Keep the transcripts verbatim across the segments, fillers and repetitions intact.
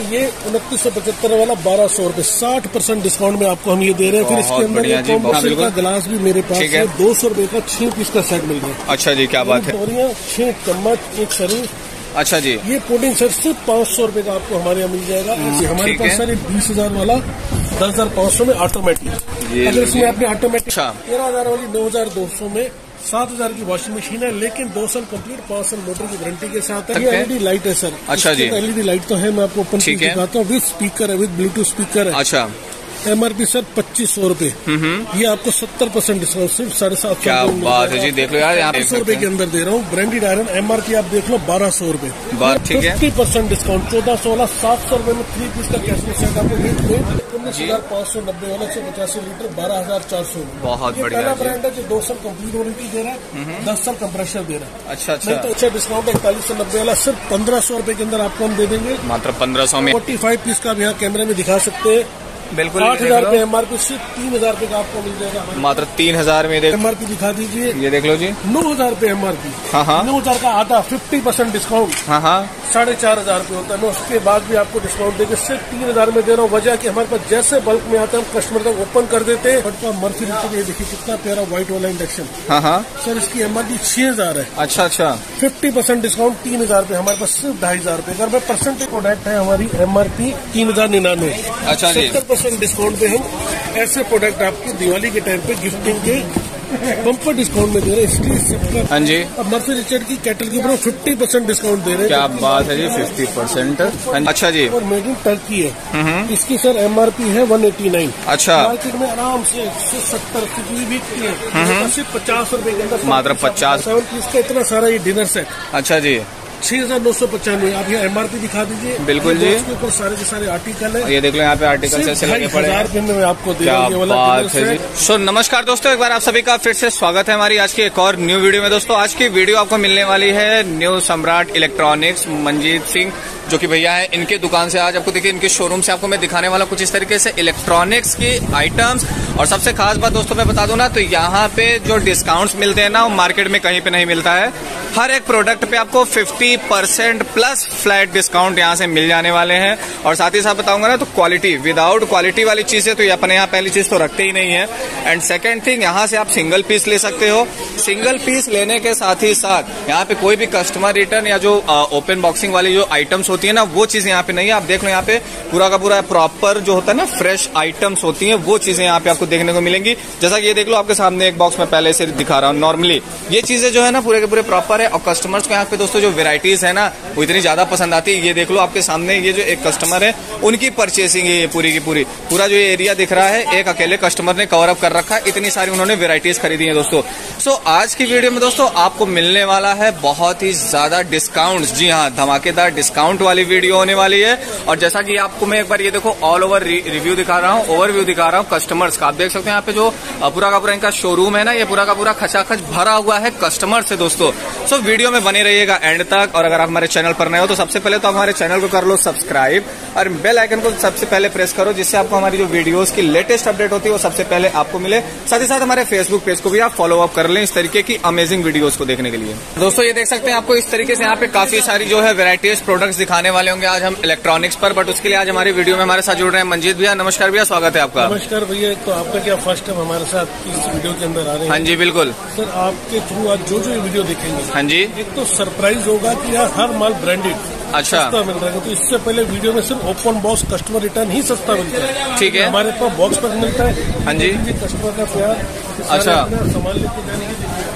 ये उनतीस सौ पचहत्तर वाला बारह सौ रूपये साठ परसेंट डिस्काउंट में आपको हम ये दे रहे हैं। फिर इसके अंदर एक का गिलास भी मेरे पास है, दो सौ रूपये का छह पीस का सेट मिल गया। अच्छा जी, क्या बात है। छह चम्मच, एक शरीर। अच्छा जी, ये पुडिंग सेट सिर्फ पाँच सौ रूपये का आपको हमारे यहाँ मिल जाएगा। हमारे पास सर बीस हजार वाला दस हजार पाँच सौ में ऑटोमेटिक, अगर इसमें आपने ऑटोमेटिक तेरह हजार वाली नौ हजार दो सौ में सात हजार की वॉशिंग मशीन है, लेकिन दो साल कंप्लीट पाँच साल मोटर की गारंटी के साथ है। ये एलईडी लाइट है सर। अच्छा जी, एलईडी लाइट तो है, मैं आपको ओपन दिखाता हूँ। विद स्पीकर है, विद ब्लूटूथ स्पीकर है। अच्छा, एमआरपी सर पच्चीस सौ रूपये, ये आपको सत्तर परसेंट डिस्काउंट सिर्फ साढ़े सात सौ। क्या बात है जी, देख लो यार, यहाँ सौ रूपये के अंदर दे रहा हूँ। ब्रांडेड आयरन एमआरपी आप देख लो बारह सौ रूपये, फिफ्टी परसेंट डिस्काउंट चौदह सौ वाला सात सौ रूपये में थ्री पीस का कैशलेस सेट आपको उन्नीस हजार पाँच सौ नब्बे वाला छह पचासी लीटर बारह हजार चार सौ। बहुत बढ़िया। पहला ब्रांड है जो दो साल कंप्लीट वारंटी दे रहा है, दस साल कंप्रेसर दे रहा है। अच्छा अच्छा, तो अच्छा डिस्काउंट है। इकतालीस सौ नब्बे वाला सिर्फ पंद्रह सौ रूपये के अंदर आपको हम दे देंगे, मात्र पंद्रह सौ में। फोर्टी फाइव पीस का भी यहाँ कैमरे में दिखा सकते हैं। बिल्कुल, आठ हजार रूपये एमआरपी सिर्फ तीन हजार रूपये का आपको मिल जाएगा, मात्र तीन हजार में। एमआरपी दिखा दीजिए, ये देख लो जी, नौ हजार रूपये एमआरपी। हाँ हाँ, नौ हजार का आधा फिफ्टी परसेंट डिस्काउंट। हाँ हाँ, साढ़े चार हजार रूपये होता है। मैं उसके बाद भी आपको डिस्काउंट देकर सिर्फ तीन हजार में दे रहा हूँ। वजह की हमारे पास जैसे बल्क में आता है हम कस्टमर तक ओपन कर देते हैं। बट मर्फी ये देखिए कितना प्यारा व्हाइट वाला इंडक्शन। हाँ हाँ सर, इसकी एमआरपी छह हजार है। अच्छा अच्छा, फिफ्टी परसेंट डिस्काउंट तीन हजार रूपये, हमारे पास सिर्फ ढाई हजार रूपये। अगर परसेंटेज प्रोडक्ट है हमारी एमआरपी तीन हजार निन्यानवे। अच्छा, सत्तर परसेंट डिस्काउंट पे हम ऐसे प्रोडक्ट आपको दिवाली के टाइम पे गिफ्टिंग के बम्पर डिस्काउंट में दे रहे हैं। हाँ जी, अब मर्फी रिचर्ड की केटल के ऊपर फिफ्टी परसेंट डिस्काउंट दे रहे हैं। क्या बात है जी, फिफ्टी परसेंट। अच्छा जी, और मेड इन टर्की है। इसकी सर एमआरपी है वन एटी नाइन। अच्छा, मार्केट में आराम से सत्तर की बिकती है, सिर्फ पचास रूपये के अंदर, मात्र पचास। इसका इतना सारा ये डिनर सेट। अच्छा जी, छह हजार नौ सौ पचानवे। आप यहाँ एमआरपी दिखा दीजिए। बिल्कुल जी, उसके ऊपर सारे के सारे आर्टिकल है। ये देख लो यहाँ पे आर्टिकल ऐसे लगे पड़े हैं। मैं आपको दे रहा। सो नमस्कार दोस्तों, एक बार आप सभी का फिर से स्वागत है हमारी आज की एक और न्यू वीडियो में। दोस्तों आज की वीडियो आपको मिलने वाली है न्यू सम्राट इलेक्ट्रॉनिक्स मंजीत सिंह जो कि भैया है, इनके दुकान से आज आपको देखिए इनके शोरूम से आपको मैं दिखाने वाला कुछ इस तरीके से इलेक्ट्रॉनिक्स की आइटम्स। और सबसे खास बात दोस्तों मैं बता दूं ना, तो यहाँ पे जो डिस्काउंट्स मिलते हैं ना, वो मार्केट में कहीं पे नहीं मिलता है। हर एक प्रोडक्ट पे आपको fifty percent plus flat discount यहाँ से मिल जाने वाले हैं। और साथ ही साथ बताऊंगा ना, तो क्वालिटी, विदाउट क्वालिटी वाली चीजें तो ये अपने यहाँ पहली चीज तो रखते ही नहीं है। एंड सेकेंड थिंग, यहाँ से आप सिंगल पीस ले सकते हो। सिंगल पीस लेने के साथ ही साथ यहाँ पे कोई भी कस्टमर रिटर्न या जो ओपन बॉक्सिंग वाली जो आइटम्स होती है ना, वो चीजें यहाँ पे नहीं है। आप देख लो यहाँ पे पूरा का पूरा प्रॉपर जो होता है ना, फ्रेश आइटम्स होती हैं, वो चीजें यहाँ पे आपको देखने को मिलेंगी। जैसा कि ये देख लो आपके सामने एक बॉक्स में पहले से दिखा रहा हूँ। नॉर्मली ये चीजें जो है ना पूरे के पूरे प्रॉपर है। और कस्टमर्स को यहाँ पे दोस्तों जो वेराइटीज है ना, वो इतनी ज्यादा पसंद आती है। ये देख लो आपके सामने, ये जो एक कस्टमर है उनकी परचेसिंग है ये पूरी की पूरी। पूरा जो ये एरिया दिख रहा है, एक अकेले कस्टमर ने कवर अप कर रखा है। इतनी सारी उन्होंने वेराइटीज खरीदी है दोस्तों। सो आज की वीडियो में दोस्तों आपको मिलने वाला है बहुत ही ज्यादा डिस्काउंट। जी हाँ, धमाकेदार डिस्काउंट वाली वीडियो होने वाली है। और जैसा कि आपको मैं एक बार ये देखो ऑल ओवर रिव्यू दिखा रहा हूँ, ओवरव्यू दिखा रहा हूँ कस्टमर्स का। आप देख सकते हैं यहाँ पे जो पूरा का पूरा इनका शोरूम है ना, ये पूरा का पूरा खचाखच भरा हुआ है कस्टमर से दोस्तों। सो वीडियो में बने रहिएगा एंड तक। और अगर आप हमारे चैनल पर नए हो तो सबसे पहले तो हमारे चैनल को कर लो सब्सक्राइब और बेल आइकन को सबसे पहले प्रेस करो, जिससे आपको हमारी जो वीडियोस की लेटेस्ट अपडेट होती है वो सबसे पहले आपको मिले। साथ ही साथ हमारे फेसबुक पेज को भी आप फॉलो अप कर लें इस तरीके की अमेजिंग वीडियोस को देखने के लिए। दोस्तों ये देख सकते हैं आपको इस तरीके से यहाँ पे काफी सारी जो है वेराइटीज प्रोडक्ट्स दिखाने वाले होंगे आज हम इलेक्ट्रॉनिक्स पर। बट उसके लिए आज हमारी वीडियो में हमारे साथ जुड़ रहे हैं मंजीत भैया। नमस्कार भैया, स्वागत है आपका। नमस्कार भैया, तो आपका क्या फर्स्ट टाइम हमारे साथ इस वीडियो के अंदर आ रहे हैं? हाँ जी बिल्कुल सर, आपके थ्रू आज जो जो वीडियो देखेंगे, हाँ जी, एक तो सरप्राइज होगा कि यार हर माल ब्रांडेड अच्छा सस्ता मिल रहा है। तो इससे पहले वीडियो में सिर्फ ओपन बॉक्स कस्टमर रिटर्न ही सस्ता मिलता है। ठीक है, हमारे पास बॉक्स पर मिलता है। हाँ जी, कस्टमर का प्यार। अच्छा, सामान लेके जाने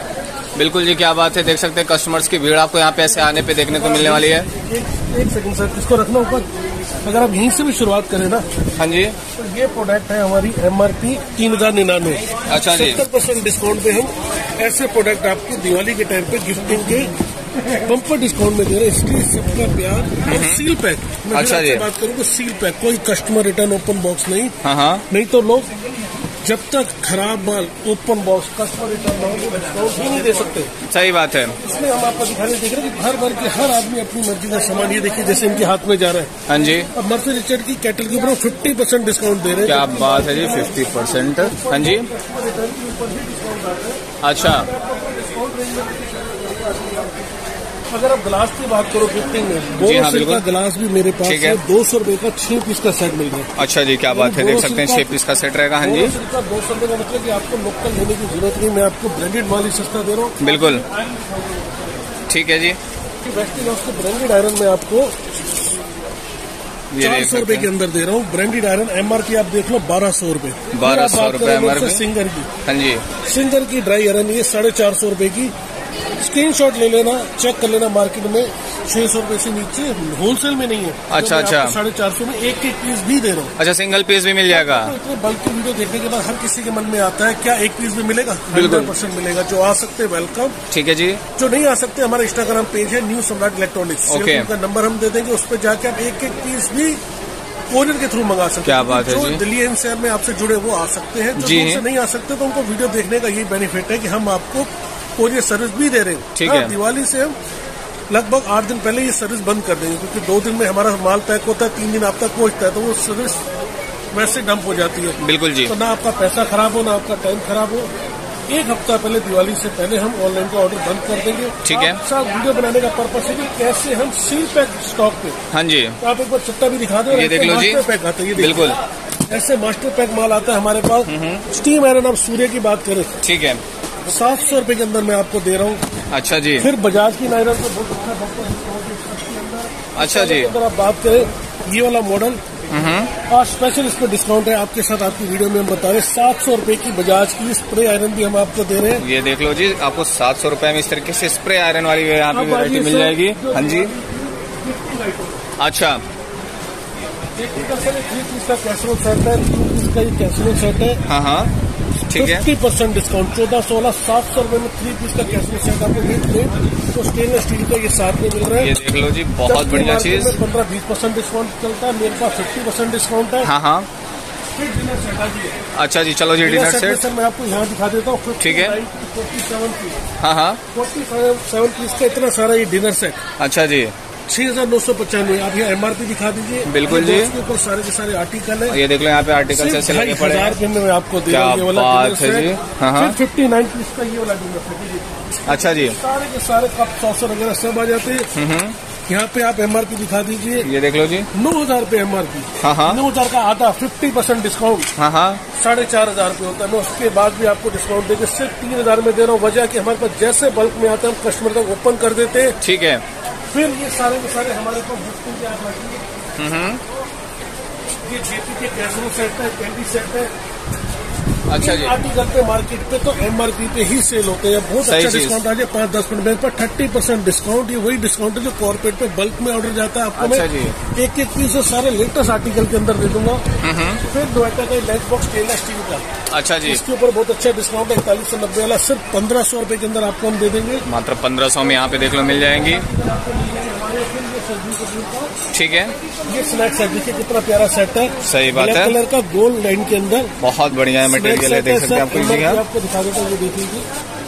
की। बिल्कुल जी, क्या बात है। देख सकते हैं कस्टमर्स की भीड़ आपको यहाँ पे ऐसे आने पे देखने को मिलने वाली है। एक, एक सेकंड सर, इसको रखना ऊपर। अगर आप यहीं से भी शुरुआत करें ना, हाँ जी, तो ये प्रोडक्ट है हमारी एमआरपी तीन हजार निन्यानवे। अच्छा जी, सत्तर परसेंट डिस्काउंट पे हम ऐसे प्रोडक्ट आपको दिवाली के टाइम पे गिफ्टिंग के बम्पर डिस्काउंट में दे रहे हैं। इसलिए सबका प्यार। और सील पैक, मैं अच्छा जी बात करूँ तो सील पैक, कोई कस्टमर रिटर्न ओपन बॉक्स नहीं। हाँ हाँ, नहीं तो लोग जब तक खराब माल ओपन बॉक्स कस्टमर रिटर्न ना हो डिस्काउंट ही नहीं दे सकते। सही बात है। इसमें हम आपको दिखाने देख रहे हैं कि हर बार के हर आदमी अपनी मर्जी का सामान, ये देखिए जैसे इनके हाथ में जा रहा है। हाँ जी, अब मर्फी रिचर्ड की केटल के ऊपर फिफ्टी परसेंट डिस्काउंट दे रहे हैं। क्या बात है जी, फिफ्टी परसेंट। हाँ जी, अच्छा अगर आप गिलास की बात करो गिफ्टिंग में, बोरोसिल का गिलास भी मेरे पास है, दो सौ रुपए का छह पीस का सेट मिल गया। अच्छा जी, क्या बात है, देख सकते हैं छह पीस का सेट रहेगा। हाँ जी, बोरोसिल का दो सौ रुपए का मतलब कि आपको लोकल लेने की जरूरत नहीं, मैं आपको ब्रांडेड माल ही सस्ता दे रहा हूँ। बिल्कुल ठीक है जी। वेस्टिलॉस के ब्रांडेड आयरन में आपको चार सौ रुपए के अंदर दे रहा हूँ। ब्रांडेड आयरन एमआरपी आप देख लो बारह सौ रुपए, बारह सौ रुपए एमआरपी। सिंगर की, हाँ जी, सिंगर की ड्राई आयरन ये साढ़े चार सौ रुपए की। स्क्रीनशॉट ले लेना, चेक कर लेना, मार्केट में छह सौ रुपए से नीचे होलसेल में नहीं है। अच्छा अच्छा, साढ़े चार सौ में एक एक पीस भी दे रहा हूँ। अच्छा, सिंगल पीस भी मिल जाएगा। इतने बल्क की वीडियो देखने के बाद हर किसी के मन में आता है क्या एक पीस भी मिलेगा? बिल्कुल परसेंट मिलेगा। जो आ सकते हैं वेलकम। ठीक है जी। जो नहीं आ सकते, हमारा इंस्टाग्राम पेज है न्यू सम्राट इलेक्ट्रॉनिक्स, उनका नंबर हम दे देंगे, उस पर जाके आप एक एक पीस भी कोरियर के थ्रू मंगा सकते हैं। क्या बात है जी। जो दिल्ली एनसीआर में आपसे जुड़े वो आ सकते हैं, जो से नहीं आ सकते तो उनको वीडियो देखने का यही बेनिफिट है कि हम आपको कोरियर सर्विस भी दे रहे हैं। ठीक है, दिवाली से हम लगभग आठ दिन पहले ये सर्विस बंद कर देंगे, क्योंकि दो दिन में हमारा माल पैक होता है, तीन दिन आप तक पहुंचता है, तो वो सर्विस वैसे डंप हो जाती है। बिल्कुल जी। तो ना आपका पैसा खराब हो, ना आपका टाइम खराब हो। एक हफ्ता पहले, दिवाली से पहले हम ऑनलाइन का ऑर्डर बंद कर देंगे। ठीक है। साथ वीडियो बनाने का पर्पस है कि कैसे हम सील पैक स्टॉक पे। हाँ जी, तो आप एक बार चिट्टा भी दिखा दो। ये देख लो जी, पैक आता है ये। बिल्कुल ऐसे मास्टर पैक माल आता है हमारे पास। स्टीम आयरन, आप सूर्य की बात करें, ठीक है, सात सौ रुपए के अंदर मैं आपको दे रहा हूँ। अच्छा जी। फिर बजाज की नायरन को बहुत अच्छा। अच्छा जी। अगर आप बात करें ये वाला मॉडल, और स्पेशल इस पर डिस्काउंट है आपके साथ, आपकी वीडियो में हम बता रहे हैं सात सौ रुपए की बजाज की स्प्रे आयरन भी हम आपको दे रहे हैं। ये देख लो जी, आपको सात सौ रुपए में इस तरीके से स्प्रे आयरन वाली यहाँ पे वैरायटी मिल जाएगी। हाँ जी। अच्छा, थ्री पीस का कैसरोल सेट है, टू पीस का ये कैसरोल सेट है। हाँ हाँ, ठीक है। फिफ्टी परसेंट डिस्काउंट, चौदह सोलह सात सौ रुपए में थ्री पीस का कैसरोल सेट आपको मिल प्लेट तो स्टेनलेस स्टील का ये साथ में मिल रहा है। ये देख लो जी, बहुत बढ़िया चीज। पंद्रह बीस परसेंट डिस्काउंट चलता है, मेरे पास फिफ्टी परसेंट डिस्काउंट है। हाँ हाँ। फिर डिनर सेट आ जी। अच्छा जी, चलो जी, डिनर सेट सर मैं आपको यहाँ दिखा देता हूँ। ठीक है, फोर्टी सेवन पीस। हाँ हाँ, फोर्टी सेवन पीस का इतना सारा ये डिनर सेट। अच्छा जी, छह हजार नौ सौ पचानवे। आप यहाँ एमआरपी दिखा दीजिए। बिल्कुल जी, इसके ऊपर सारे के सारे आर्टिकल है। ये देख लो यहाँ पे आर्टिकल से लगे पड़े हैं। हजार रुपए में मैं आपको दे रहा हूँ ये वाला डिनर सेट। फिर फिफ्टी नाइन पीस का ये वाला डिनर सेट। अच्छा जी, सारे के सारे कप सॉसर वगैरह सब आ जाते हैं। यहाँ पे आप एमआरपी दिखा दीजिए। ये देख लो जी, नौ हजार रूपए एमआरपी। हाँ हाँ, नौ हजार का आधा, फिफ्टी परसेंट डिस्काउंट। हाँ हाँ, साढ़े चार हजार रूपए होता है। मैं उसके बाद भी आपको डिस्काउंट देकर सिर्फ तीन हजार में दे रहा हूँ। वजह की हमारे पास जैसे बल्क में आता है हम कस्टमर तक ओपन कर देते हैं। ठीक है। फिर ये सारे के सारे हमारे पास गिफ्टिंग के आप रखिए। ये जेपी के कैसरोल सेट है, कैंडी सेट है। अच्छा जी। आर्टिकल पे मार्केट पे तो एमआरपी पे ही सेल होते हैं। बहुत अच्छा डिस्काउंट आ जाए, पाँच दस परसेंट। मेरे पास थर्टी परसेंट डिस्काउंट। ये वही डिस्काउंट है जो कॉर्पोरेट पे बल्क में ऑर्डर जाता है आपको। अच्छा मैं जी। एक एक पीस सारे लेटेस्ट आर्टिकल के अंदर दे दूंगा। फिर डोएटा का लंच बॉक्स स्टेनलेस स्टील का। अच्छा जी, इसके ऊपर बहुत अच्छा डिस्काउंट है, इकतालीस सौ नब्बे वाला सिर्फ पंद्रह सौ रूपये के अंदर आपको हम दे देंगे। मात्र पंद्रह सौ में यहाँ पे देख लो मिल जाएंगी। ठीक है, ये स्नैक सेट देखिए कितना प्यारा सेट है। सही बात है, कलर का गोल्ड लाइन के अंदर बहुत बढ़िया है मटेरियल है। देख सकते हैं आपको, आपको दिखा देता हूँ, ये देखिए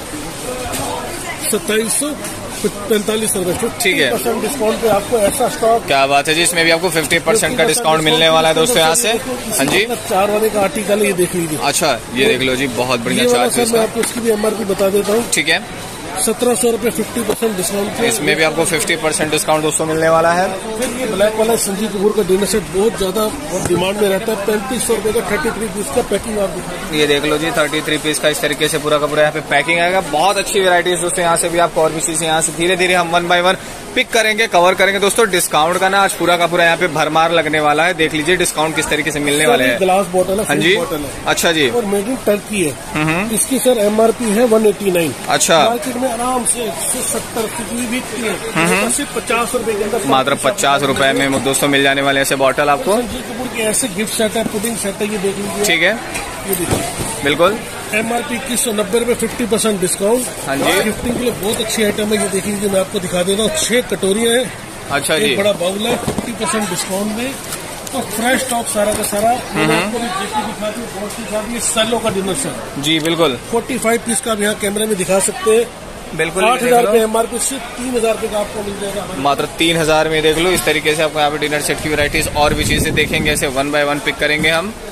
सत्ताईस सौ पैंतालीस रुपए। ठीक है, परसेंट डिस्काउंट पे आपको ऐसा स्टॉक। क्या बात है जी, इसमें भी आपको फिफ्टी परसेंट का डिस्काउंट मिलने वाला है दोस्तों यहाँ से। हाँ जी, चार वाले का आर्टिकल ये देख लीजिए। अच्छा, ये देख लो जी, बहुत बढ़िया चार्ट है। मैं आपको इसकी भी एमआरपी बता देता हूँ। ठीक है, सत्रह सौ रूपये फिफ्टी परसेंट डिस्काउंट। इसमें भी आपको फिफ्टी परसेंट डिस्काउंट दोस्तों मिलने वाला है। फिर ये ब्लैक वाला संजीव कपूर का डिनर सेट बहुत ज्यादा और डिमांड में रहता है। पैंतीस सौ रूपये का थर्टी थ्री पीस का पैकिंग आप दिखा। ये देख लो जी, थर्टी थ्री पीस का इस तरीके से पूरा का पूरा यहाँ पे पैकिंग आएगा। बहुत अच्छी वेराइटीज दोस्तों यहाँ से भी आपको और भी चीजें यहाँ से धीरे धीरे हम वन बाय वन पिक करेंगे, कवर करेंगे दोस्तों। डिस्काउंट का ना आज पूरा का पूरा यहाँ पे भरमार लगने वाला है। देख लीजिए डिस्काउंट किस तरीके से मिलने वाले हैं। ग्लास बोतल है। हाँ जी, अच्छा जी, और मेड इन टर्की है। इसकी सर एमआरपी है वन एटी नाइन। अच्छा, मार्केट में आराम से सत्तर की बिकती है, सिर्फ पचास रूपए के अंदर। मात्र पचास रूपए में दोस्तों मिल जाने वाले ऐसे बॉटल आपको। संजीव कपूर के ऐसे गिफ्ट सेट है, पुडिंग सेट है, ये देख लीजिए। ठीक है, ये देखिए बिल्कुल एमआरपी इक्कीस सौ नब्बे रूपये, फिफ्टी परसेंट डिस्काउंट। हाँ जी, गिफ्टिंग के लिए बहुत अच्छी आइटम है। ये देख लीजिए, मैं आपको दिखा देता हूँ। छह कटोरियाँ हैं। अच्छा जी, बड़ा बाउल है, फिफ्टी परसेंट डिस्काउंट में। तो फ्रेश स्टॉक सारा का सारा। आपको दिखा दी, बहुत दिखा दी। सेलो का डिनर सेट जी, बिल्कुल फोर्टी फाइव पीस का आप यहाँ कैमरे में दिखा सकते हैं। बिल्कुल, आठ हजार रूपये एमआरपी, सिर्फ तीन हजार रूपये का आपको मिल जाएगा। मात्र तीन हजार में देख लो। इस तरीके से आपको यहाँ पे डिनर सेट की वैरायटीज और भी चीजें देखेंगे, ऐसे वन बाय वन पिक करेंगे हम।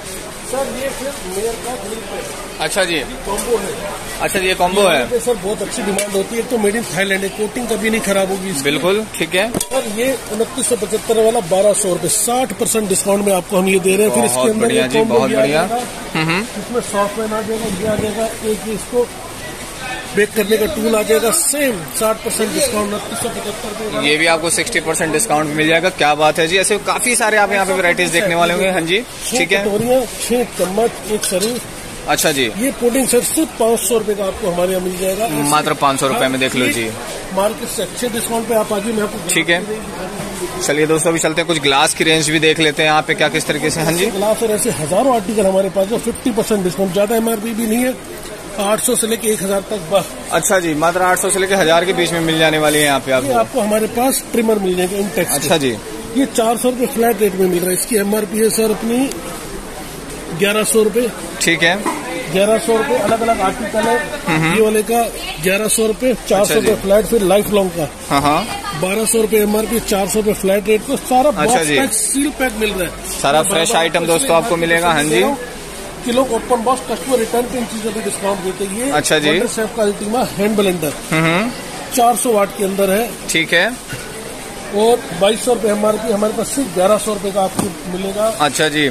सर ये फिर मेयर का ग्रिल पे। अच्छा जी, कॉम्बो है। अच्छा जी, ये कॉम्बो है सर, बहुत अच्छी डिमांड होती है। तो मेड इन थाईलैंड है, कोटिंग कभी नहीं खराब होगी। बिल्कुल ठीक है सर, ये उनतीस सौ पचहत्तर वाला बारह सौ रूपये साठ परसेंट डिस्काउंट में आपको हम ये दे रहे हैं। फिर इसके अंदर बढ़िया जी, बहुत बढ़िया। इसमें सॉफ्टवेयर आ जाएगा, ये आ जाएगा एक इसको बेक करने का टूल आ जाएगा, सेम साठ परसेंट डिस्काउंट उनतीस सौ पचहत्तर। ये भी आपको साठ परसेंट डिस्काउंट मिल जाएगा। क्या बात है जी, ऐसे काफी सारे आप यहाँ पे वैरायटीज देखने वाले होंगे। हाँ जी, ठीक है। कटोरियाँ, छह चम्मच, एक सर्विस। अच्छा जी, ये पुडिंग सेट सिर्फ पाँच सौ रूपये का आपको हमारे यहाँ मिल जाएगा, मात्र पाँच सौ रूपये में। देख लो जी, मार्केट से अच्छे डिस्काउंट पे आप आगे मैं आपको। ठीक है, चलिए दोस्तों अभी चलते हैं, कुछ ग्लास की रेंज भी देख लेते हैं यहाँ पे क्या किस तरीके से। हाँ जी, ग्लास और ऐसे हजारों आर्टिकल हमारे पास है, फिफ्टी परसेंट डिस्काउंट, ज्यादा एमआरपी भी नहीं है, आठ सौ से लेके एक हजार तक बस। अच्छा जी, मात्र आठ सौ से लेके हजार के बीच में मिल जाने वाली है यहाँ पे आपको। आपको हमारे पास ट्रिमर मिल जाएगा इंटेक्स। अच्छा जी, ये चार सौ रूपये फ्लैट रेट में मिल रहा है। इसकी एमआरपी है सर अपनी ग्यारह सौ रूपये। ठीक है, ग्यारह सौ रूपये अलग अलग आर्टिकल है। ये वाले का ग्यारह सौ रूपये, चार सौ रूपये फ्लैट, फिर लाइफ लॉन्ग का हाँ हाँ बारह सौ रूपये एमआरपी, चार सौ रूपये फ्लैट रेट को सारा अच्छा जी, पैक, सील पैक मिल रहा है। सारा फ्रेश आइटम दोस्तों आपको मिलेगा। हाँ जी, कि लोग ओपन बॉक्स कस्टमर रिटर्न पे इन चीजों पे डिस्काउंट देते हैं। ये अच्छा जी, शेफ का अल्टीमा हैंड ब्लेंडर चार सौ वाट के अंदर है। ठीक है, और बाईस सौ रूपये एमआरपी, हमारे पास सिर्फ ग्यारह सौ रूपये का आपको मिलेगा। अच्छा जी,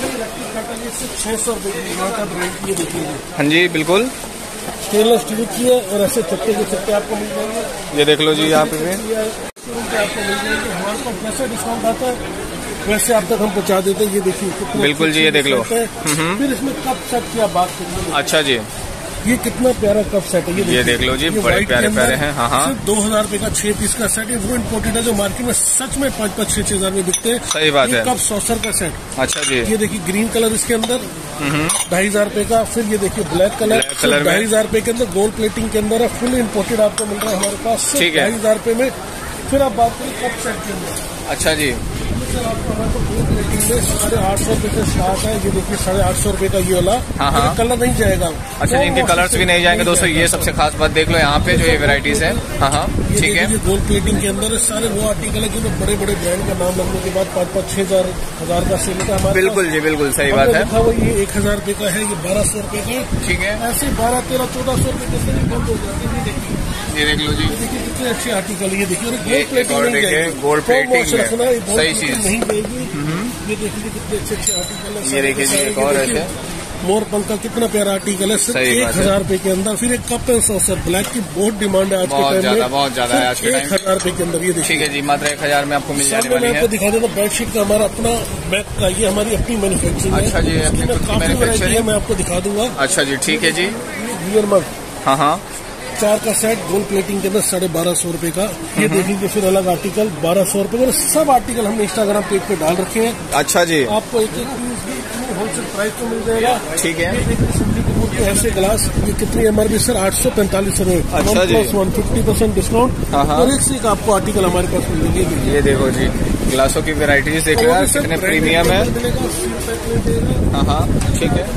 छह सौ रूपये की देखिए। हाँ जी, बिल्कुल स्टेनलेस स्टील की है, और ऐसे चक्के के चक्के आपको मिल जाएंगे। ये देख लो जी, यहाँ पे आपको मिल जाएंगे। हमारे पास जैसे डिस्काउंट आता है वैसे आप तक हम पहुँचा देते हैं। ये देखिए, बिल्कुल जी, ये देख लो। फिर इसमें कप सेट की आप बात करेंगे। अच्छा जी, ये कितना प्यारा कप सेट है। ये, ये देख लो जी, बड़े प्यारे प्यारे हैं। हाँ हाँ, दो हजार रूपये का छह पीस का सेट है। वो इम्पोर्टेड है जो मार्केट में सच में पाँच पाँच छह छह हजार में बिकते हैं। सही बात है। कप सॉसर का सेट। अच्छा जी, ये देखिए ग्रीन कलर इसके अंदर ढाई हजार रूपये का। फिर ये देखिए ब्लैक कलर कलर ढाई हजार रूपये के अंदर गोल्ड प्लेटिंग के अंदर है। फुल इम्पोर्टेड आपको मिल रहा है हमारे पास ढाई हजार रूपये में। फिर आप बात करें कप सेट के अंदर। अच्छा जी, आपको हमारे को गोल्ड प्लेटिंग में साढ़े आठ सौ रूपये से स्टार्ट है। ये देखिए साढ़े आठ सौ रूपये का ये वाला। हाँ हाँ, कलर नहीं जाएगा। अच्छा जी, इनके कलर्स भी नहीं जाएंगे दोस्तों। ये सबसे खास बात देख लो यहाँ पे जो ये वेराइटीज है। हाँ हाँ, ठीक है। गोल्ड प्लेटिंग के अंदर सारे वो आर्टिकल है जिनमें बड़े बड़े ब्रांड का नाम लगने के बाद पाँच पाँच छह हजार हजार का सेल का हमारे। बिल्कुल जी, बिल्कुल सही बात है। वो ये एक हजार रूपये का है, ये बारह सौ रूपये का। ठीक है, ऐसे बारह तेरह चौदह सौ रूपये जैसे भी बंद हो जाते हैं। देखिए, ये देख लो जी, देखिए कितने अच्छे आर्टिकल। ये देखिए, गोल्ड प्लेटिंग नहीं जाएगी, गोल्ड प्लेटिंग रखना सही चीज नहीं जाएगी। ये देखिए कितने अच्छे अच्छे आर्टिकल है। ये देखिए जी, एक और है मोर पंख का कितना प्यारा आर्टिकल है, सिर्फ एक हजार रूपये के अंदर। फिर एक कप एंड सॉसर ब्लैक की बहुत डिमांड है आज के टाइम में, बहुत ज्यादा है आज के टाइम। एक हजार रूपये के अंदर ये देखिए। ठीक है जी, मात्र एक हजार में आपको मिल जाने वाली है। मैं आपको दिखा देता बेडशीट का हमारा अपना बैग का, ये हमारी अपनी मैन्युफैक्चरिंग है। अच्छा जी, अपनी मैन्युफैक्चरिंग है, मैं आपको दिखा दूंगा। अच्छा जी, ठीक है जी। बियर मग हाँ हाँ, चार का सेट गोल्ड प्लेटिंग के अंदर साढ़े बारह सौ रूपये का। ये देखेंगे फिर अलग आर्टिकल बारह सौ रूपये। सब आर्टिकल हमने इंस्टाग्राम पेज पे डाल रखे हैं। अच्छा जी, आपको एक एक होलसेल प्राइस तो मिल जाएगा। ठीक है, ऐसे ग्लास ये कितनी एमआरपी सर आठ सौ पैंतालीस रूपये। अच्छा जी, वन फिफ्टी परसेंट डिस्काउंट और एक से एक आपको आर्टिकल हमारे पास मिल जाएगी। ये देखो जी, ग्लासों की वेराइटीज देख लो यार, कितने प्रीमियम है। हाँ हाँ, ठीक है,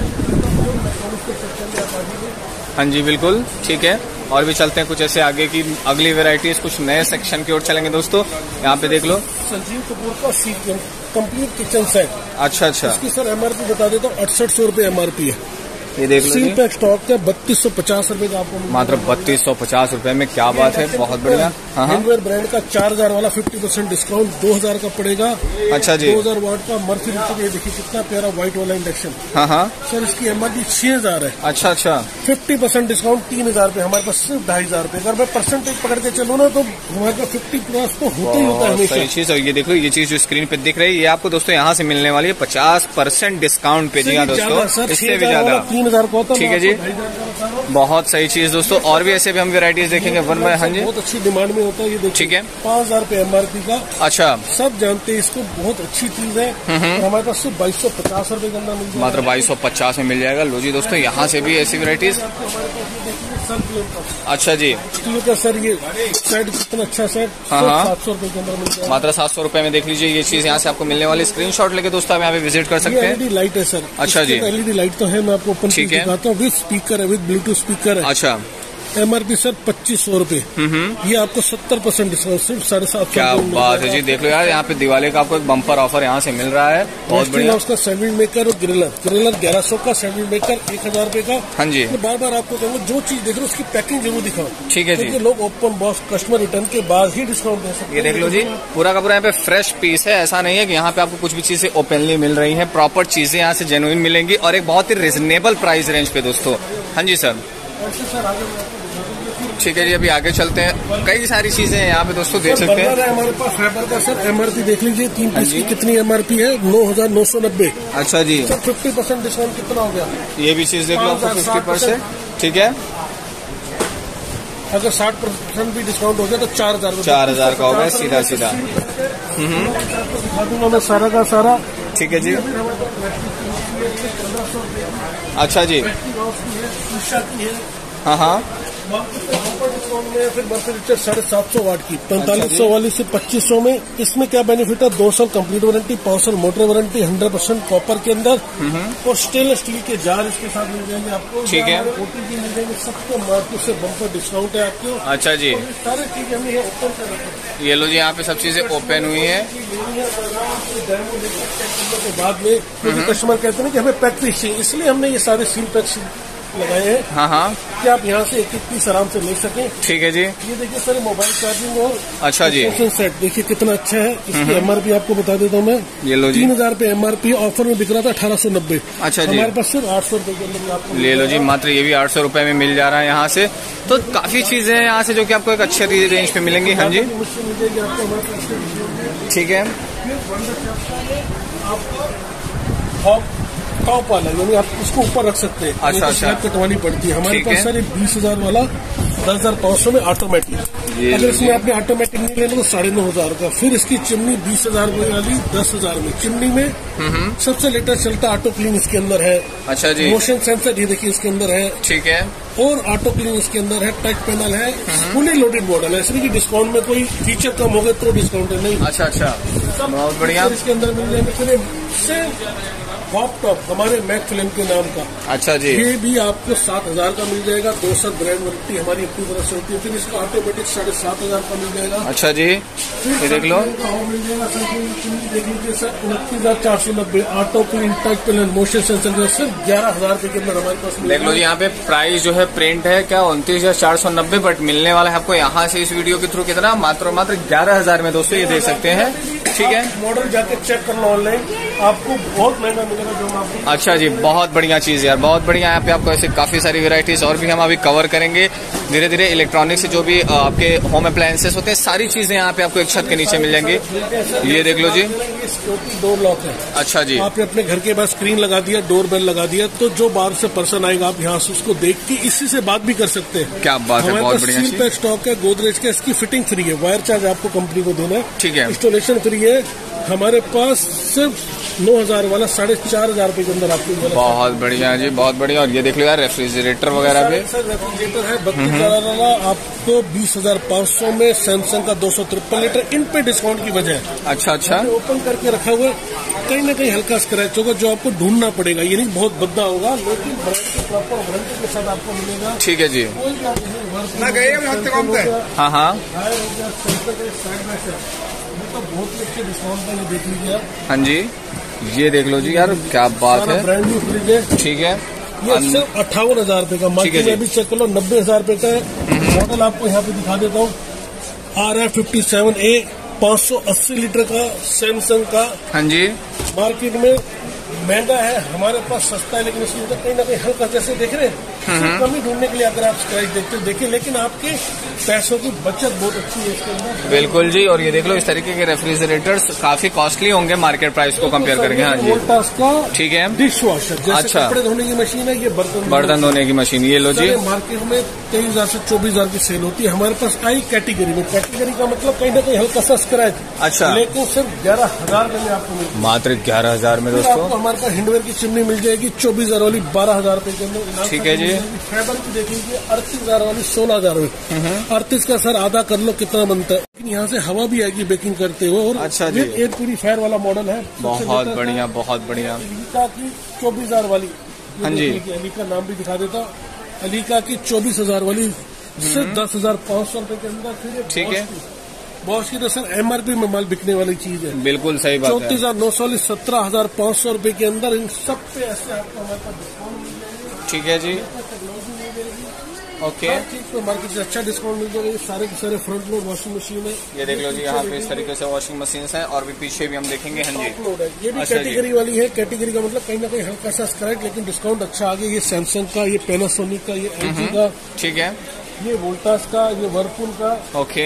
हाँ जी बिल्कुल ठीक है। और भी चलते हैं कुछ ऐसे आगे की अगली वेराइटीज, कुछ नए सेक्शन की ओर चलेंगे दोस्तों। यहाँ पे देख लो, संजीव कपूर का सी कंप्लीट किचन सेट। अच्छा अच्छा, इसकी सर एमआरपी बता देता हूँ, अड़सठ सौ रूपये एमआरपी है। ये देख लो, सील पैक स्टॉक का बत्तीस सौ पचास रूपये का आपको मात्र बत्तीस सौ पचास रूपये में। क्या बात है, बहुत बढ़िया। हैंडवेयर ब्रांड का चार हजार वाला फिफ्टी परसेंट डिस्काउंट दो हजार का पड़ेगा। अच्छा जी, दो हजार वाट का मर्फी। ये देखिए कितना प्यारा व्हाइट वाला इंडक्शन। हाँ हाँ सर, इसकी एमआरपी छह हजार है। अच्छा अच्छा, फिफ्टी परसेंट डिस्काउंट तीन हजार रूपये, हमारे पास सिर्फ ढाई हजार रूपये। अगर मैं परसेंटेज पकड़ के चलूँ ना तो हमारे पास फिफ्टी प्लस तो होता ही होता है। सही चीज है। ये देखो, ये चीज जो स्क्रीन पे दिख रही है, ये आपको दोस्तों यहाँ से मिलने वाली है पचास परसेंट डिस्काउंट पे। जी हाँ दोस्तों, इससे भी ज्यादा तीन हजार का होता है। ठीक है जी, बहुत सही चीज दोस्तों। और भी ऐसे भी हम वेराइटीज देखेंगे वन बाय। हाँ जी, बहुत अच्छी डिमांड में होता है। ये देखिए, ठीक है, पाँच हजार रूपये एमआरपी का। अच्छा, सब जानते हैं इसको, बहुत अच्छी चीज है। हमारे पास सिर्फ बाईस सौ पचास रूपये के अंदर मिल जाएगा, मात्र बाईस सौ पचास में मिल जाएगा। लो जी दोस्तों, यहाँ से भी ऐसी वेराइटीज। अच्छा जी, स्टील का सर ये सेट कितना अच्छा सेट, सात सौ रूपये के अंदर मिल जाएगा, मात्र सात सौ रूपये में। देख लीजिए, ये चीज यहाँ से आपको मिलने वाली। स्क्रीनशॉट लेके दोस्तों आप यहाँ पे विजिट कर सकते हैं। एलईडी लाइट है सर। अच्छा जी, एलईडी लाइट तो है, मैं आपको ओपन दिखाता हूँ। विद स्पीकर है, विद ब्लूटूथ स्पीकर है। अच्छा, एमआरपी सर पच्चीस सौ रूपये, ये आपको सत्तर परसेंट डिस्काउंट सिर्फ साढ़े सात सौ। क्या बात है जी, देख लो यार, यहाँ पे दिवाली का आपको एक बम्पर ऑफर यहाँ से मिल रहा है, बहुत बढ़िया। उसका सैंडविच मेकर और ग्रिलर, ग्रिलर ग्यारह सौ का, सैंडविच मेकर एक हजार रूपये का। हाँ जी, बार बार आपको कहूँगा जो चीज देख रहे हो उसकी पैकिंग जरूर दिखाओ, ठीक है जी। लोग ओपन बॉक्स कस्टमर रिटर्न के बाद ही डिस्काउंट दे सकते हैं। ये देख लो जी, पूरा का पूरा यहाँ पे फ्रेश पीस है, ऐसा नहीं है कि यहाँ पे आपको कुछ भी चीजें ओपनली मिल रही है, प्रॉपर चीजें यहाँ से जेन्युइन मिलेंगी और एक बहुत ही रिजनेबल प्राइस रेंज पे दोस्तों। हाँ जी सर, ठीक है जी, अभी आगे चलते हैं। कई सारी चीजें हैं यहाँ पे दोस्तों, देख सकते हैं। हमारे पास फाइबर का सर एमआरपी देख लीजिए, तीन पीस की कितनी एमआरपी है, नौ हजार नौ सौ नब्बे। अच्छा जी, सर फिफ्टी परसेंट डिस्काउंट कितना हो गया? ये भी चीज देख लो आपको फिफ्टी परसेंट, ठीक है। अगर साठ परसेंट भी डिस्काउंट हो गया तो चार हजार चार हजार का हो गया सीधा सीधा। दिखा दूंगा मैं सारा का सारा, ठीक है जी। अच्छा जी, हाँ हाँ, में फिर बर्फी साढ़े सात सौ वाट की पैंतालीस सौ वाली से पच्चीस सौ में। इसमें क्या बेनिफिट है, दो साल कंप्लीट वारंटी, पाँच साल motor warranty, hundred percent copper के अंदर और स्टेनलेस स्टील के जार इसके साथ मिल जाएंगे आपको, ठीक है। ओटीपी मिल जाएंगे, सबको मार्केट से बम्पर डिस्काउंट है आपको। अच्छा जी, सारी चीजें हमने ये ओपन कर रखी है। ये लो जी, यहाँ पे सब चीजें ओपन हुई है। बाद में कस्टमर कहते हैं कि हमें पैक पीस चाहिए, इसलिए हमने ये सारे सील पैक लगाए हैं। हाँ हाँ, कि आप यहाँ से एक एक पीस आराम से ले सकें। ठीक है जी। ये देखिए सर मोबाइल चार्जिंग और अच्छा जी सेट देखिए कितना अच्छा है। इसकी एमआरपी आपको बता देता हूँ मैं, ये लो जी, तीन हजार रूपए एमआरपी, ऑफर में बिक रहा था अठारह सौ नब्बे। अच्छा जी, हमारे पास सिर्फ आठ सौ रूपये के अंदर आपको ले लो जी, मात्र ये भी आठ सौ रूपये में मिल जा रहा है यहाँ से। तो काफी चीजें हैं यहाँ से जो कि आपको एक अच्छे रेंज पे मिलेंगी। हाँ जी, ठीक है। टॉप वाला यानी आप इसको ऊपर रख सकते हैं। अच्छा अच्छा, कटवानी पड़ती है हमारे पास सर बीस हजार वाला दस हजार पाँच सौ में ऑटोमेटिक। अगर इसमें आपने ऑटोमेटिक नहीं लेना तो साढ़े नौ हजार का। फिर इसकी चिमनी बीस हजार वाली दस हजार में। चिमनी में सबसे लेटेस्ट चलता ऑटो क्लीन इसके अंदर है। अच्छा जी, मोशन सेंसर ये देखिए इसके अंदर है, ठीक है। और ऑटो क्लीन इसके अंदर है, टच पैनल है, फुली लोडेड मॉडल है। इसलिए कि डिस्काउंट में कोई फीचर कम हो गए तो डिस्काउंट है नहीं। अच्छा अच्छा, बहुत बढ़िया। इसके अंदर मिल जाएंगे टॉप टॉप हमारे मैक फिल्म के नाम का। अच्छा जी, ये भी आपको सात हजार का मिल जाएगा। दो सौ ब्रांड वारंटी हमारी अपनी तरफ से होती है। फिर इसका ऑटोमेटिक साढ़े सात हजार का मिल जाएगा। अच्छा जी, ये देख लो, मिल जाएगा सर, देख लीजिए सर, उनतीस हजार चार सौ नब्बे auto clean touch panel motion sensor सिर्फ ग्यारह हजार रूपए के अंदर हमारे पास। देख लो जी, यहाँ पे प्राइस जो है प्रिंट है क्या उनतीस हजार चार सौ नब्बे, बट मिलने वाला है आपको यहाँ से इस वीडियो के थ्रू कितना, मात्र मात्र ग्यारह हजार में दोस्तों, ये देख सकते हैं। ठीक है, मॉडल जाके चेक करना ऑनलाइन, आपको बहुत महंगा मिलेगा जो आपको। अच्छा जी, बहुत बढ़िया चीज यार, बहुत बढ़िया। यहाँ पे आपको ऐसे काफी सारी वेराइटीज और भी हम अभी कवर करेंगे धीरे धीरे। इलेक्ट्रॉनिक्स से जो भी आपके होम अप्लायंसेस होते हैं, सारी चीजें यहाँ पे आपको एक छत के नीचे मिल जाएंगी। ये देख लो जी, डोर लॉक है। अच्छा जी, आपने अपने घर के पास स्क्रीन लगा दिया, डोर बेल लगा दिया, तो जो बाहर से पर्सन आएगा आप यहाँ से उसको देख के इसी से बात भी कर सकते हैं। क्या बात है, बहुत बढ़िया। सील पैक स्टॉक है गोदरेज का, इसकी फिटिंग फ्री है, वायर चार्ज आपको कंपनी को देना है, ठीक है। इंस्टॉलेशन फ्री है। हमारे पास सिर्फ नौ हजार वाला साढ़े चार हजार रूपये के अंदर आपको। बहुत बढ़िया जी, बहुत बढ़िया। और ये देख लो यार, रेफ्रिजरेटर वगैरह भी। सर रेफ्रिजरेटर है बत्तीस हजार वाला आपको बीस हजार पाँच सौ में। सैमसंग का दो सौ तिरपन लीटर, इन पे डिस्काउंट की वजह है। अच्छा अच्छा, ओपन करके रखा हुआ, कहीं ना कहीं हल्का स्क्रैच होगा जो आपको ढूंढना पड़ेगा। ये नहीं बहुत भद्दा होगा, लेकिन प्रॉपर वारंटी के साथ आपको मिलेगा। ठीक है जी, हाँ हाँ, तो बहुत अच्छे डिस्काउंट पर ये देख लीजिए आप। हाँ जी, ये देख लो जी यार, क्या बात है, ब्रांड न्यू फ्रिज है। ठीक है, ये सिर्फ अट्ठावन हजार रूपये का, मार्केट में भी चेक कर लो नब्बे हजार रूपये का है। मॉडल आपको यहाँ पे दिखा देता हूँ, R F fifty seven A पाँच सौ अस्सी लीटर का सैमसंग का। हाँ जी, मार्केट में महंगा है, हमारे पास सस्ता है, लेकिन इसके कहीं ना कहीं हल्का जैसे देख रहे हैं, कमी ढूंढने के लिए अगर आप स्क्रैच देखते देखिए, लेकिन आपके पैसों की बचत बहुत अच्छी है इसके अंदर। बिल्कुल जी। और ये देख लो, इस तरीके के रेफ्रिजरेटर्स काफी कॉस्टली होंगे मार्केट प्राइस को कंपेयर करेंगे। हाँ जी, वोल्टास का, ठीक है, डिश वॉशर जैसे अच्छा, कपड़े धोने की मशीन है, ये बर्तन बर्तन धोने की मशीन। ये लो जी, मार्केट में तेईस हजार से चौबीस हजार की सेल होती है, हमारे पास आई कैटेगरी में। कैटेगरी का मतलब कहीं ना कहीं हल्का सा स्क्रैच, अच्छा, लेकिन सिर्फ ग्यारह हजार में आपको मिलेगा, मात्र ग्यारह हजार में दोस्तों। हमारे पास हिंडवेयर की चिमनी मिल जाएगी चौबीस हजार वाली बारह हजार रूपये के अंदर। ठीक है जी, फाइबर की देख लीजिए अड़तीस हजार वाली सोलह हजार रूपये। अड़तीस का सर आधा कर लो कितना बनता है, लेकिन यहाँ से हवा भी आएगी बेकिंग करते हुए। और अच्छा जी, एयर प्यूरीफायर वाला मॉडल है, बहुत बढ़िया, बहुत बढ़िया। अलीका की चौबीस हजार वाली, हाँ जी, अलीका नाम भी दिखा देता, अलीका की चौबीस हजार वाली सिर्फ दस हजार पाँच सौ रूपये के अंदर। फिर ठीक है, बॉश की तो सर एमआरपी में माल बिकने वाली चीज है। बिल्कुल सही बात है। चौंतीस हजार नौ सौ सत्रह हजार पाँच सौ रूपये के अंदर इन सब पे ऐसे आपको हमारे पास डिस्काउंट मिल जाएगा। ठीक है जी, ओके। तो मार्केट से अच्छा डिस्काउंट मिल जाएगा। ये सारे के सारे फ्रंट लोड वॉशिंग मशीन है। ये देख लो जी, यहाँ पे इस तरीके से वॉशिंग मशीन है और भी पीछे भी हम देखेंगे। हाँ जी, ये भी कैटेगरी वाली है। कैटेगरी का मतलब कहीं ना कहीं हल्का सा स्क्रैच, लेकिन डिस्काउंट अच्छा आ गया। ये सैमसंग का, ये पैनासोनिक का, ये एलजी का, ठीक है, ये वोल्टास का, ये वर्लपूल का। ओके,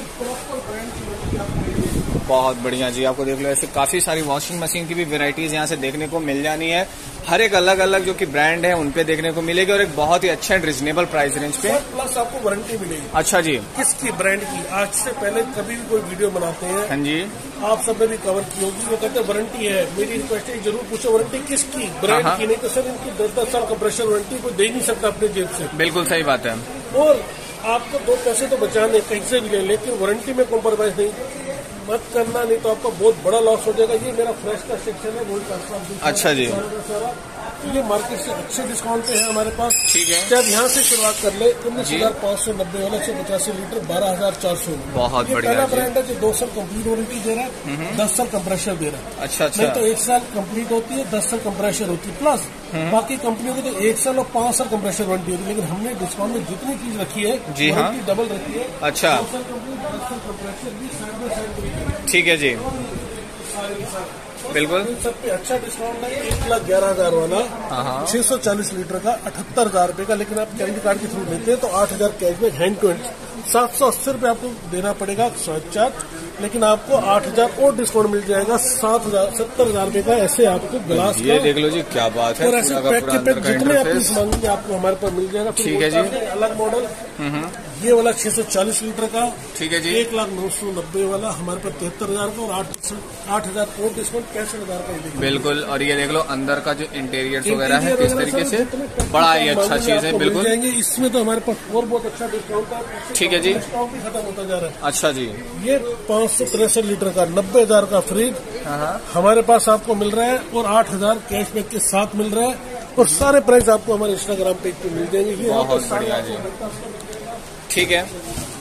बहुत बढ़िया जी। आपको देख लो ऐसे काफी सारी वॉशिंग मशीन की भी वेराइटीज यहाँ से देखने को मिल जानी है। हर एक अलग अलग जो कि ब्रांड है उन पे देखने को मिलेगी और एक बहुत ही अच्छा रिजनेबल प्राइस रेंज पे। प्लस आपको वारंटी मिलेगी। अच्छा जी, किसकी ब्रांड की? आज से पहले कभी भी कोई वीडियो बनाते हैं, हाँ जी, आप सब ने भी कवर की होगी, वो कहते हैं वारंटी है। मेरी रिक्वेस्ट है जरूर पूछो वारंटी किसकी, ब्रांड की। नहीं तो सर इनकी दस दस साल कंप्रेसर वारंटी कोई दे नहीं सकता अपने जेब से। बिल्कुल सही बात है। और आपको दो पैसे तो बचाने कहीं से भी ले, लेकिन वारंटी में कॉम्प्रोमाइज नहीं मत करना, नहीं तो आपका बहुत बड़ा लॉस हो जाएगा। ये मेरा फ्रेश का सेक्शन है, गोल्ड का। अच्छा जी, ये मार्केट से अच्छे डिस्काउंट पे है हमारे पास। ठीक है, जब यहाँ से शुरुआत कर ले उन्नीस हजार पाँच सौ नब्बे वाला छह पचासी लीटर बारह हजार चार सौ। बहुत बढ़िया। पहला ब्रांड है जो दो साल कंप्लीट वारंटी दे रहा है, दस साल कंप्रेशर दे रहा है। अच्छा अच्छा, नहीं तो एक साल कंप्लीट होती है, दस साल कंप्रेशर होती है। प्लस बाकी कंपनियों की तो एक साल और पाँच साल कंप्रेशर वारंटी होती है, लेकिन हमने डिस्काउंट में जितनी चीज रखी है जी हाँ, डबल रखी है। अच्छा, दो साल कंप्लीट, दस साल कंप्रेशर भी साइड बाई साइड। ठीक है जी, बिल्कुल। सब पे अच्छा डिस्काउंट है। एक लाख ग्यारह हजार वाला छह सौ चालीस लीटर का अठहत्तर हजार रूपये का, लेकिन आप क्रेडिट कार्ड के थ्रू लेते हैं तो आठ हजार कैशबैक हैंड टू हैंड। सात सौ अस्सी रूपये आपको देना पड़ेगा स्वाइप चार्ज, लेकिन आपको आठ हजार और डिस्काउंट मिल जाएगा, सात हजार सत्तर हजार रूपये का। ऐसे आपको ग्लास ये देख लो जी, क्या बात है। और ऐसे पैक के पैक जितने आप पीस मांगेंगे आपको हमारे पास मिल जाएगा। ठीक है जी, अलग मॉडल ये वाला छह सौ चालीस लीटर का, ठीक है जी, एक लाख नौ सौ नब्बे वाला हमारे पास तिहत्तर हजार का और आठ आठ हजार और डिस्काउंट पैंसठ हजार का। बिल्कुल। और ये देख लो अंदर का जो इंटीरियर वगैरह है किस तरीके से, बड़ा ही अच्छा चीज है। बिल्कुल, इसमें तो हमारे पास और बहुत अच्छा डिस्काउंट है। ठीक है जी, स्टॉक भी खत्म होता जा रहा है। अच्छा जी, ये पाँच सौ तिरसठ लीटर का नब्बे हजार का फ्रिज हमारे पास आपको मिल रहा है और आठ हजार कैशबैक के साथ मिल रहा है। और सारे प्राइस आपको हमारे इंस्टाग्राम पेज पे मिल जाएंगे। बहुत बढ़िया जी, ठीक है।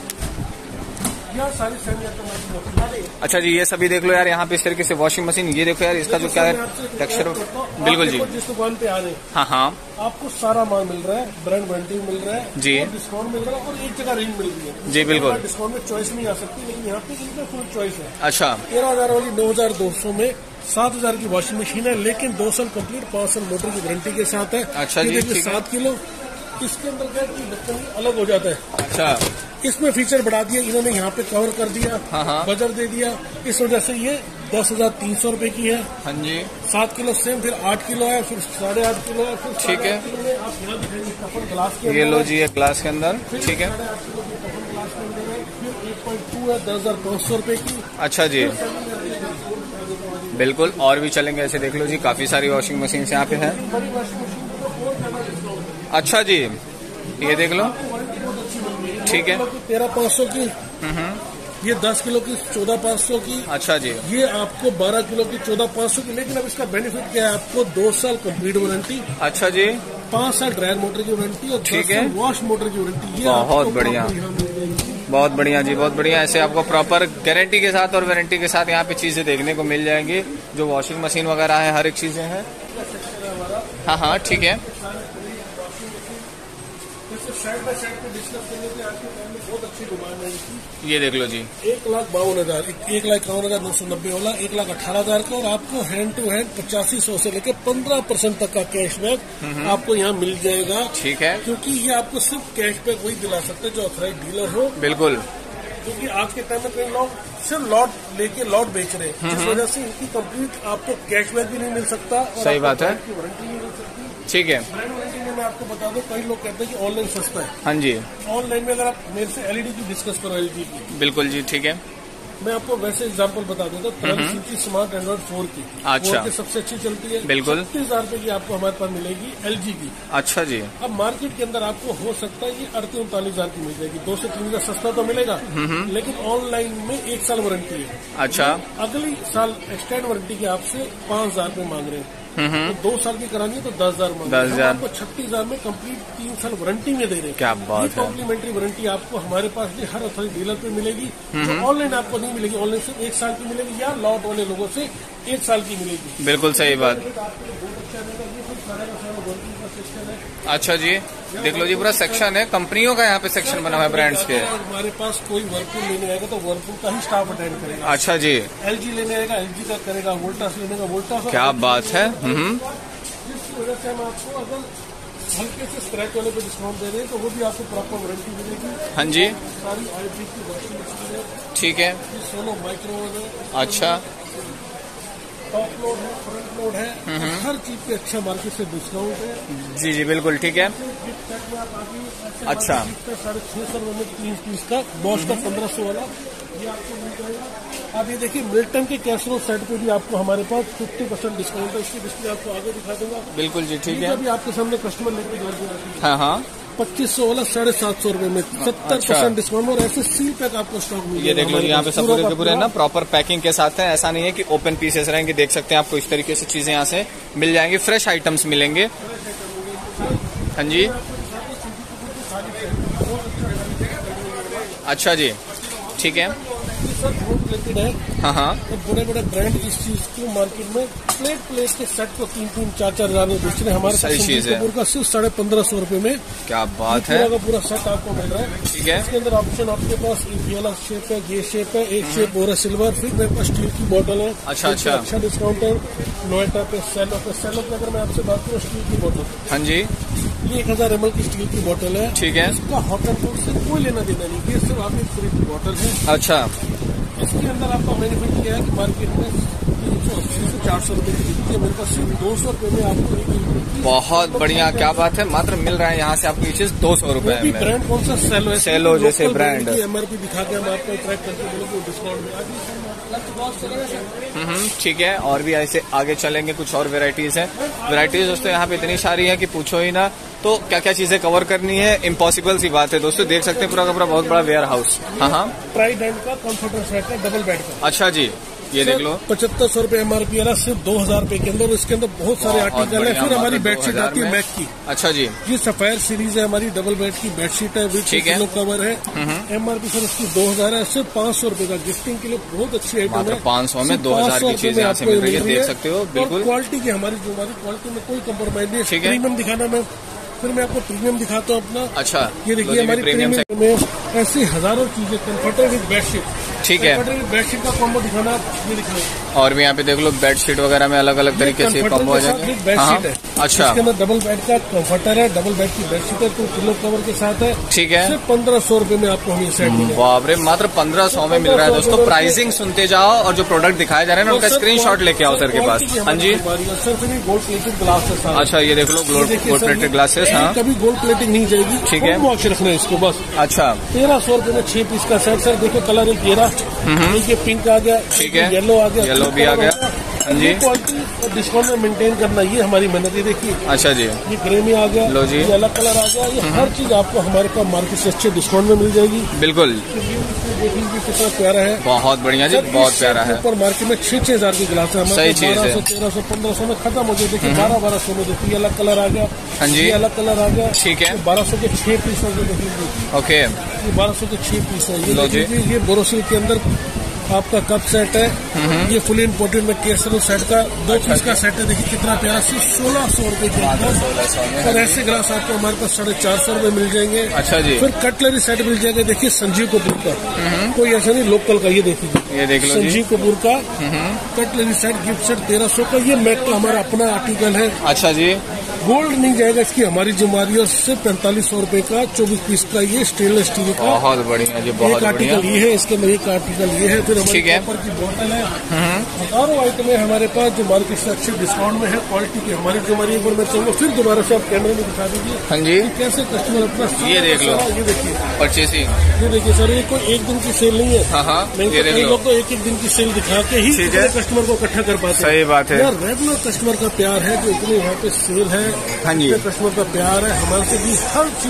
सारी अच्छा जी, ये सभी देख लो यार, यहाँ पे इस तरीके से वॉशिंग मशीन। ये देखो यार, इसका जो क्या है टेक्सचर। बिल्कुल जी, जिस दुकान पे आ रहे हैं हाँ हाँ, आपको सारा माल मिल रहा है, ब्रांड वारंटी मिल रहा है जी, डिस्काउंट मिल रहा है और एक जगह रेंज मिल रही है जी। बिल्कुल, डिस्काउंट में चॉइस नहीं आ सकती, लेकिन यहाँ पे इनका फुल चॉइस है। अच्छा, तेरह हजार वाली नौ हजार दो सौ में सात हजार की वॉशिंग मशीन है, लेकिन दो साल कंप्लीट पाँच साल मोटर की गारंटी के साथ है। अच्छा जी, सात किलो इसके अंदर क्या ढक्कन अलग हो जाता है। अच्छा, इसमें फीचर बढ़ा दिया इन्होंने, यहाँ पे कवर कर दिया, हाँ हाँ, बजर दे दिया। इस वजह से ये दस हजार तीन सौ रूपये की है। हाँ जी, सात किलो सेम, फिर आठ किलो है, फिर साढ़े आठ किलो है, फिर ठीक है। आप यहाँ दिखाएंगे कपन ग्लास के, ये लो जी, ये ग्लास के अंदर, ठीक है। फिर एक पॉइंट टू है, दस हजार पाँच सौ रूपये की। अच्छा जी, बिल्कुल। और भी चलेंगे ऐसे, देख लो जी, काफी सारी वॉशिंग मशीन यहाँ पे है। अच्छा जी, ये देख लो, ठीक है। तेरह पाँच सौ की, ये दस किलो की चौदह पाँच सौ की। अच्छा जी, ये आपको बारह किलो की चौदह पाँच सौ की। लेकिन अब इसका बेनिफिट क्या है, आपको दो साल कंप्लीट वारंटी। अच्छा जी, पाँच साल ड्रायर मोटर की वारंटी और ठीक है, वॉश मोटर की वारंटी। बहुत बढ़िया, बहुत बढ़िया जी, बहुत बढ़िया। ऐसे आपको प्रॉपर गारंटी के साथ और वारंटी के साथ यहाँ पे चीजें देखने को मिल जाएंगी। जो वॉशिंग मशीन वगैरह है, हर एक चीजें हैं। हाँ हाँ, ठीक है। साइड बाय साइड पे डिस्कस करने के आज के टाइम में बहुत अच्छी डिमांड है इसकी। ये देख लो जी, एक लाख बावन हजार एक लाख इक्यावन हजार नौ सौ नब्बे वाला एक लाख अठारह हजार का, और आपको हैंड टू हैंड पचासी सौ से लेकर पंद्रह परसेंट तक का कैशबैक आपको यहाँ मिल जाएगा। ठीक है, क्योंकि ये आपको सिर्फ कैशबैक वही दिला सकते हैं जो ऑथराइज डीलर हो। बिल्कुल, क्योंकि आज के टाइम में कई लोग सिर्फ लॉट लेके लॉट बेच रहे हैं, जिस वजह से इनकी कंप्लीट आपको कैशबैक भी नहीं मिल सकता। सही बात है, वारंटी नहीं मिल सकती। ठीक है। ब्रांड वारंटी में मैं आपको बता दूं, कई लोग कहते हैं कि ऑनलाइन सस्ता है। हाँ जी, ऑनलाइन में अगर आप मेरे से एलईडी की डिस्कस करो, एलजी की, बिल्कुल जी, ठीक है। मैं आपको वैसे एग्जांपल बता देता हूँ। ट्वेल्व इंच की स्मार्ट एंड्रॉइड फोर की, अच्छा, की सबसे अच्छी चलती है। बिल्कुल, तीस हजार रूपये की आपको हमारे पास मिलेगी एलजी की। अच्छा जी, अब मार्केट के अंदर आपको हो सकता है ये अड़तीस उनतालीस हजार की मिल जाएगी, दो से तीन हजार सस्ता तो मिलेगा, लेकिन ऑनलाइन में एक साल वारंटी है। अच्छा, अगली साल एक्सटेंड वारंटी की आपसे पाँच हजार रूपये मांग रहे हैं। तो दो साल की करानी है तो दस हजार दस हजार आपको छत्तीस हजार में कंप्लीट तीन साल वारंटी में दे रहे हैं। क्या बात है। कॉम्प्लीमेंट्री वारंटी आपको हमारे पास भी हर अथॉरिटी डीलर पे मिलेगी, जो ऑनलाइन आपको नहीं मिलेगी। ऑनलाइन से एक साल की मिलेगी या लॉट वाले लोगों से एक साल की मिलेगी। बिल्कुल सही बात। अच्छा जी, देख लो जी, पूरा सेक्शन है कंपनियों का, यहाँ पे सेक्शन बना हुआ है ब्रांड्स के। हमारे पास कोई वर्लपूल लेने आएगा तो वर्लपूल का ही स्टाफ अटेंड करेगा। अच्छा जी। एलजी लेने आएगा एलजी का करेगा, वोल्टास लेने का वोल्टास। क्या बात है। जिसकी वजह से हम आपको अगर हल्के से स्क्रैच वाले पे डिस्काउंट दे रहे हैं तो वो भी आपको प्रॉपर वारंटी मिलेगी। हाँ जी। सारी आईपी की वॉशिंग मशीन है। ठीक है। सोलो माइक्रोवेव है। अच्छा। टॉप लोड है, फ्रंट लोड है, हर चीज पे अच्छा मार्केट से डिस्काउंट है। जी जी बिल्कुल ठीक है। अच्छा। साढ़े छह सौ रुपए में तीन पीस का बॉस का पंद्रह सौ वाला ये आपको मिल जाएगा। आप ये देखिए मिल्टन के कैसरोल सेट पे भी आपको हमारे पास फिफ्टी परसेंट डिस्काउंट है। इसकी डिस्प्ले आपको आगे दिखा दूंगा। बिल्कुल जी ठीक है। अभी आपके सामने कस्टमर लेके जा रहे हैं। हाँ हाँ। पच्चीस सौ वाला साढ़े सात सौ रूपये में सत्तर परसेंट डिस्काउंट और ऐसे सील पैक आपको स्टॉक मिलेगा। ये देख लो यहाँ पे सब पूरे के पूरे ना प्रॉपर पैकिंग के साथ है। ऐसा नहीं है कि ओपन पीसेस रहेंगे, देख सकते हैं आपको इस तरीके से चीजें यहाँ से मिल जाएंगी, फ्रेश आइटम्स मिलेंगे। हाँ जी। अच्छा जी ठीक है। सर बहुत रिलेटेड है। हाँ हाँ। तो बड़े बड़े ब्रांड इस चीज को मार्केट में प्लेट प्लेट के सेट को तीन तीन चार चार हजार में बेच रहे हैं। हमारे सही चीज है। का सिर्फ साढ़े पंद्रह सौ रूपये में। क्या बात है। पूरा का पूरा सेट आपको मिल रहा है। ठीक है। इसके अंदर ऑप्शन आपके पास ये वाला शेप है, ये शेप है, एक शेप और सिल्वर, फिर मेरे पास स्टील की बोतल है। अच्छा अच्छा। अच्छा डिस्काउंट है। नोएटा पे सेलो पे सेलो पे अगर मैं आपसे बात करूँ स्टील की बोतल। हाँ जी। ये एक हजार एम एल की स्टील की बोतल है। ठीक है। इसका हॉट एंड कोल्ड से कोई लेना देना नहीं, ये सिर्फ आपकी फ्री की बोतल है। अच्छा। इसके अंदर आपका बेनिफिट किया है कि मार्केट में तीन सौ अस्सी से चार सौ रुपए की बिकती है, मेरे पास सिर्फ दो सौ रुपए में आपको एक। बहुत बढ़िया, क्या बात है। मात्र मिल रहा है यहाँ से आपको ये चीज दो सौ रूपये में। ब्रांड कौन सा सेलो है। सेलो जैसे ब्रांड एमआरपी दिखा के हम आपको ट्रैक करके बोलेंगे डिस्काउंट में। ठीक है। और भी ऐसे आगे चलेंगे, कुछ और वेराइटीज है। वेराइटीज दोस्तों यहाँ पे इतनी सारी है कि पूछो ही ना। तो क्या क्या चीजें कवर करनी है इम्पॉसिबल सी बात है दोस्तों। देख सकते हैं पूरा का पूरा बहुत बड़ा वेयर हाउस। हाँ हाँ। ट्राइडेंट का कंफर्टर सेट है डबल बेड का। अच्छा जी, ये देख लो। पचहत्तर सौ रूपये एमआरपी वाला सिर्फ दो हजार रूपये के अंदर। इसके अंदर बहुत सारे आर्टिकल है। फिर हमारी बेडशीट आती है मैक की। अच्छा जी। ये सफायर सीरीज है हमारी, डबल बेड की बेडशीट है विद पिलो कवर है। एमआरपी सर इसकी दो हजार है, सिर्फ पाँच सौ रूपये का। गिफ्टिंग के लिए बहुत अच्छी आइटम है। पाँच सौ में दो हजार की चीज यहाँ से मिल रही है, देख सकते हो। बिल्कुल क्वालिटी की हमारी जो हमारी क्वालिटी में कोई कम्प्रोमाइज नहीं है। प्रीमियम दिखाना मैं फिर मैं आपको प्रीमियम दिखाता हूँ अपना। अच्छा। ये देखिए हमारी प्रीमियम में ऐसी हजारों चीजें, कंफर्टर विद बेडशीट। ठीक है। बेडशीट का कॉम्बो दिखाना आप ये दिखाएं। और भी यहाँ पे देख लो बेडशीट वगैरह में अलग अलग तरीके से कॉम्बो आ जाएगा। बेडशीट है। अच्छा। इसके अंदर डबल बेड का कंफर्टर है, डबल बेड की बेडशीट है, तो पिलो कवर के साथ है। ठीक है। सिर्फ पंद्रह सौ रूपये में आपको हम ये सेट मिलेगा। बाप रे, मात्र पंद्रह सौ में मिल रहा है दोस्तों। प्राइसिंग सुनते जाओ और जो प्रोडक्ट दिखाए जा रहे हैं ना उनका स्क्रीनशॉट लेके आओ सर के पास। हाँ जी। सर फिर गोल्ड प्लेटेड ग्लासेस। अच्छा, ये देख लो गोल्ड प्लेटेड ग्लासेस। हाँ, कभी गोल्ड प्लेटिंग नहीं जाएगी। ठीक है। वॉच रखना है इसको बस। अच्छा। तेरह सौ रूपये में छह पीस का सेट। सर देखो कलर एक ये ये पिंक आ गया। ठीक है। येलो आ गया, येलो भी आ गया। हाँ जी। क्वालिटी और डिस्काउंट में मेंटेन करना ये हमारी मेहनत है। देखिए। अच्छा जी। ये ग्रे में आ गया। लो जी। ये अलग कलर आ गया। ये हर चीज आपको हमारे पास मार्केट से अच्छे डिस्काउंट में मिल जाएगी। बिल्कुल। देखिए कितना प्यारा है। बहुत बढ़िया जी, बहुत प्यारा है। ऊपर मार्केट में छह छह हजार की गिलास है। सही चीज है। तेरह सौ पंद्रह सौ में खत्म हो गया। देखिए बारह बारह सौ में देखिए अलग कलर आ गया। हाँ जी। ये अलग कलर आ गया। ठीक है। बारह सौ के छह पीस देखिए। ओके। ये बारह सौ के छह पीस है। ये ये बोरोसिल के अंदर आपका कप सेट है। ये फुल इम्पोर्टेड में केसर सेट का दो पीस का सेट है। देखिए कितना प्यारा, सिर्फ सोलह सौ रूपये के अंदर। और ऐसे ग्लास आपको हमारे पास साढ़े चार सौ रूपये मिल जाएंगे। अच्छा जी। फिर कटलरी सेट मिल जाएगा। देखिए संजीव कपूर का, कोई ऐसा नहीं लोकल का। ये देखिए, ये देख लो संजीव कपूर का कटलरी सेट गिफ्ट सेट तेरह सौ का। ये मैक का हमारा अपना आर्टिकल है। अच्छा जी। गोल्ड नहीं जाएगा इसकी हमारी जिम्मेदारी। और सिर्फ पैंतालीस सौ रूपये का चौबीस पीस का ये स्टेनलेस स्टील का। बहुत बढ़िया जी, बहुत एक आर्टिकल ये है, इसके अंदर एक आर्टिकल ये है। फिर हमारे कॉपर की बोतल है। हजारों आइटम है हमारे पास जो मार्केट से अच्छे डिस्काउंट में है। क्वालिटी की हमारी जिम्मेदारी एक बार मैं चाहूँगा फिर दोबारा से आप कैमरे में दिखा दीजिए। हाँ जी। कैसे कस्टमर अपना ये देख लो। ये देखिए परचेसिंग। ये देखिए सर, ये कोई एक दिन की सेल नहीं है। हाँ हाँ। नहीं तो कई लोग तो एक एक दिन की सेल दिखा के ही कस्टमर को इकट्ठा कर पाते हैं। सही बात है। रेगुलर कस्टमर का प्यार है जो इतनी यहाँ पे सेल है। हाँ जी। कस्टमर का प्यार है हमारे से भी हर चीज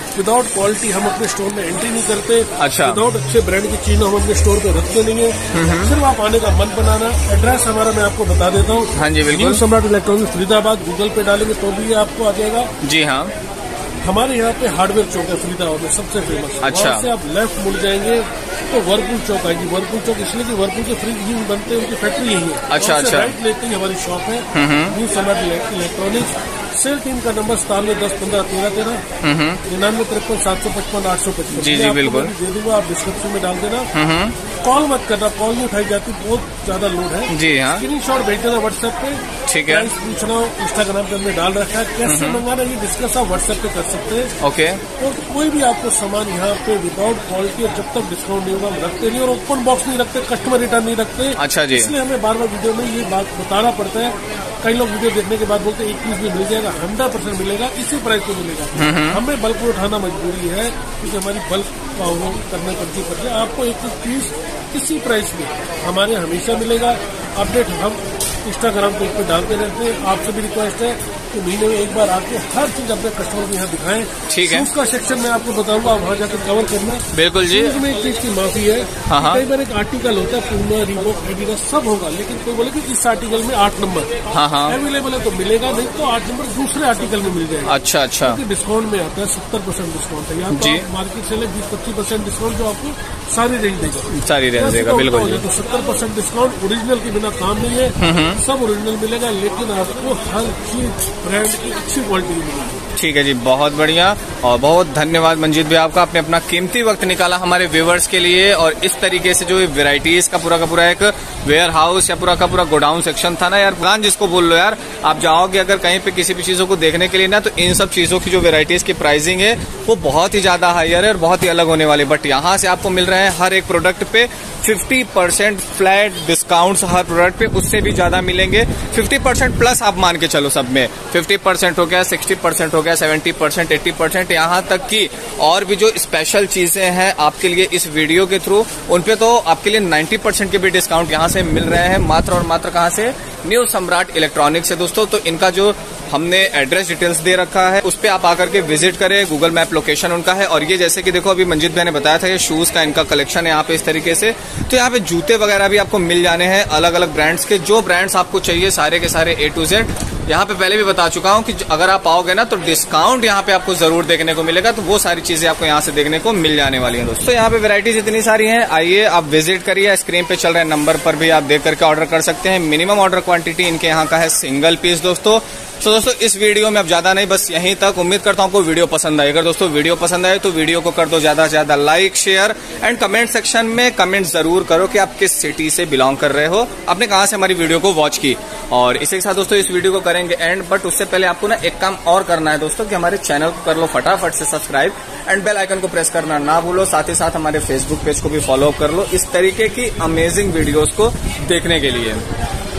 विदाउट क्वालिटी हम अपने स्टोर में एंट्री नहीं करते। अच्छा। विदाउट अच्छे ब्रांड की चीज हम अपने स्टोर पे रखते नहीं है। सिर्फ आप आने का मन बनाना। एड्रेस हमारा मैं आपको बता देता हूँ। हाँ जी बिल्कुल। सम्राट इलेक्ट्रॉनिक्स फरीदाबाद, गूगल पे डालेंगे तो भी आपको आ जाएगा। जी हाँ। हमारे यहाँ पे हार्डवेयर चौक है फरीदाबाद में सबसे फेमस। अच्छा। वहाँ से आप लेफ्ट मुड़ जाएंगे तो वर्लपूल चौक आएगी। वर्लपूल चौक इसलिए कि वर्लपूल के फ्रिज ही बनते हैं, उनकी फैक्ट्री यही है। अच्छा अच्छा। राइट लेते ही हमारी शॉप है new Samrat electronics. Sale team का नंबर सतानवे दस पंद्रह तेरह तेरह निन्यानवे तिरपन सात सौ पचपन आठ सौ पचपन। जी जी बिल्कुल दे दूंगा, आप डिस्क्रिप्शन में डाल देना। कॉल मत करना, कॉल नहीं उठाई जाती, बहुत ज्यादा लोड है। जी हाँ। स्क्रीन शॉट भेज देना व्हाट्सएप पे। ठीक है। पूछना हो इंस्टाग्राम पे हमने डाल रखा है, कैसे मंगाना ये डिस्कस आप व्हाट्सएप पे कर सकते हैं। ओके। और कोई भी आपको सामान यहाँ पे विदाउट क्वालिटी और जब तक डिस्काउंट नहीं होगा हम रखते नहीं, और ओपन बॉक्स नहीं रखते, कस्टमर रिटर्न नहीं रखते। अच्छा जी। इसलिए हमें बार बार वीडियो में ये बात बताना पड़ता है। कई लोग वीडियो देखने के बाद बोलते हैं एक पीस भी मिल जाएगा, हंड्रेड परसेंट मिलेगा, इसी प्राइस पे मिलेगा। हमें बल्क में उठाना मजबूरी है क्योंकि हमारी बल्क करने पड़ती पड़ती है। आपको एक पीस इसी प्राइस में हमारे हमेशा मिलेगा। अपडेट हम इंस्टाग्राम पे पे डालते रहते हैं। आपसे भी रिक्वेस्ट है कि महीने में एक बार आके हर चीज अपने कस्टमर को यहाँ दिखाएं। ठीक है। उसका सेक्शन में आपको बताऊंगा, वहाँ जाकर कवर करना। बिल्कुल जी। इसमें एक चीज की माफी है। हाँ। कई बार एक आर्टिकल होता है पूमा, रीबॉक, एडिडास सब होगा, लेकिन कोई बोले कि इस आर्टिकल में आठ नंबर हाँ हाँ अवेलेबल है तो मिलेगा, नहीं तो आठ नंबर दूसरे आर्टिकल में मिल जाएगा। अच्छा अच्छा। डिस्काउंट में आता है सत्तर परसेंट डिस्काउंट है। यहाँ तो मार्केट से बीस पच्चीस परसेंट डिस्काउंट जो आपको सारी रेंज देगा। सारी रेंज देगा बिल्कुल। तो सत्तर परसेंट डिस्काउंट ओरिजिनल के बिना काम नहीं है, सब ओरिजिनल मिलेगा, लेकिन आपको हर चीज ब्रांड की अच्छी क्वालिटी मिलेगी। ठीक है जी, बहुत बढ़िया और बहुत धन्यवाद मंजीत भाई आपका, आपने अपना कीमती वक्त निकाला हमारे व्यूवर्स के लिए। और इस तरीके से जो वेराइटीज का पूरा का पूरा एक वेयर हाउस या पूरा का पूरा गोडाउन सेक्शन था ना यार, दुकान जिसको बोल लो यार, आप जाओगे अगर कहीं पे किसी भी चीजों को देखने के लिए ना, तो इन सब चीजों की जो वेराइटीज की प्राइसिंग है वो बहुत ही ज्यादा हायर है और बहुत ही अलग होने वाली। बट यहाँ से आपको मिल रहे हैं हर एक प्रोडक्ट पे फिफ्टी परसेंट फ्लैट डिस्काउंट्स, हर प्रोडक्ट पे उससे भी ज्यादा मिलेंगे। फिफ्टी परसेंट प्लस आप मान के चलो, सब में फिफ्टी परसेंट हो गया, सिक्सटी परसेंट हो गया, सेवेंटी परसेंट, एट्टी परसेंट, यहाँ तक कि और भी जो स्पेशल चीजें हैं आपके लिए इस वीडियो के थ्रू, उनपे तो आपके लिए नाइन्टी परसेंट के भी डिस्काउंट यहाँ से मिल रहे हैं, मात्र और मात्र कहाँ से, न्यू सम्राट इलेक्ट्रॉनिक्स से दोस्तों। तो इनका जो हमने एड्रेस डिटेल्स दे रखा है उस पे आप आकर के विजिट करें, गूगल मैप लोकेशन उनका है। और ये जैसे कि देखो अभी मंजीत भाई ने बताया था, ये शूज का इनका कलेक्शन है यहाँ पे इस तरीके से। तो यहाँ पे जूते वगैरह भी आपको मिल जाने हैं अलग अलग ब्रांड्स के, जो ब्रांड्स आपको चाहिए सारे के सारे ए टू जेड। यहाँ पे पहले भी बता चुका हूँ कि अगर आप आओगे ना तो डिस्काउंट यहाँ पे आपको जरूर देखने को मिलेगा, तो वो सारी चीजें आपको यहाँ से देखने को मिल जाने वाली हैं दोस्तों। तो यहाँ पे वैरायटीज इतनी सारी हैं, आइए आप विजिट करिए, स्क्रीन पे चल रहे नंबर पर भी आप देख करके ऑर्डर कर सकते हैं। मिनिमम ऑर्डर क्वांटिटी इनके यहाँ का है सिंगल पीस दोस्तों। तो दोस्तों इस वीडियो में अब ज्यादा नहीं, बस यहीं तक। उम्मीद करता हूँ आपको वीडियो पसंद आए। अगर दोस्तों वीडियो पसंद आए तो वीडियो को कर दो ज्यादा से ज्यादा like, share and comment section में कमेंट जरूर करो कि आप किस सिटी से बिलोंग कर रहे हो, आपने कहाँ से हमारी वीडियो को वॉच की। और इसी के साथ दोस्तों इस वीडियो को करेंगे एंड, बट उससे पहले आपको ना एक काम और करना है दोस्तों कि हमारे चैनल को कर लो फटाफट से सब्सक्राइब एंड बेल आइकन को प्रेस करना ना भूलो। साथ ही साथ हमारे फेसबुक पेज को भी फॉलो कर लो इस तरीके की अमेजिंग वीडियोस को देखने के लिए।